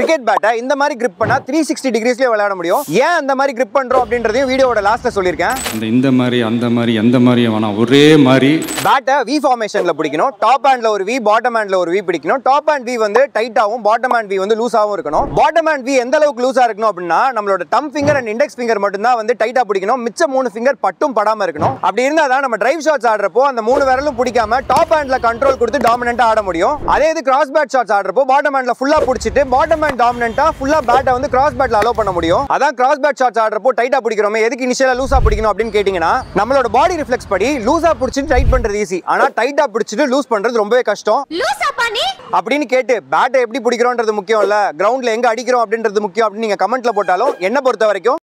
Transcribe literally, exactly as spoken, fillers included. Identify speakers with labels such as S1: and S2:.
S1: Cricket பேட்டை இந்த மாதிரி grip பண்ணா three sixty டிகிரிஸ்லயே விளையாட முடியும். ஏன் அந்த மாதிரி grip பண்றோம் அப்படின்றதையும் வீடியோவோட லாஸ்ட்ல சொல்லிருக்கேன்.
S2: இந்த இந்த மாதிரி அந்த மாதிரி எந்த மாதிரி வேணாம், ஒரே மாதிரி
S1: பேட்டை V ஃபார்மேஷன்ல பிடிக்கணும். டாப் ஹேண்ட்ல ஒரு V, பாட்டம் ஹேண்ட்ல ஒரு V பிடிக்கணும். டாப் ஹேண்ட் V வந்து டைட்டாவும், பாட்டம் ஹேண்ட் V வந்து லூஸாவும் இருக்கணும். பாட்டம் ஹேண்ட் V எந்த அளவுக்கு லூஸா இருக்கணும் அப்படின்னா நம்மளோட thumb finger and index finger மட்டும் தான் வந்து டைட்டா பிடிக்கணும். மிச்ச மூணு ஃபிங்கர் பட்டும் படாம இருக்கணும். அப்படி இருந்தா தான் நம்ம டிரைவ் ஷாட்ஸ் ஆடுறப்போ அந்த மூணு விரலும் பிடிக்காம டாப் ஹேண்ட்ல கண்ட்ரோல் கொடுத்து டாமினன்ட்டா ஆட முடியும். அதே இது கிராஸ் பேட் ஷாட்ஸ் ஆடுறப்போ பாட்டம் ஹேண்ட்ல ஃபுல்லா பிடிச்சிட்டு பாட்டம் ஹேண்ட் டாமினன்ட்டா ஃபுல்லா பேட்டை வந்து கிராஸ் பேட்ல அலோ பண்ண முடியும். அதான் கிராஸ் பேட் ஷாட்ஸ் ஆடுறப்போ டைட்டா பிடிக்கிறோமே, எதுக்கு இனிஷியலா லூஸா பிடிக்கணும் அப்படின்னு கேட்டீங்கன்னா நம்மளோட பாடி ரிஃப்ளெக்ஸ் படி லூஸா பிடிச்சிட்டு டைட் பண்றது ஈஸி, ஆனா டைட்டா பிடிச்சிட்டு லூஸ் பண்றது ரொம்பவே கஷ்டம். அப்படின்னு கேட்டு பேட்டை எப்படி பிடிக்கிறோம்ன்றது முக்கியம் இல்ல, கிரவுண்ட்ல எங்க அடிக்கிறோம் அப்படின்றது முக்கியம் அப்படின்னு நீங்க கமெண்ட்ல போட்டாலும் என்ன பொறுத்த வரைக்கும்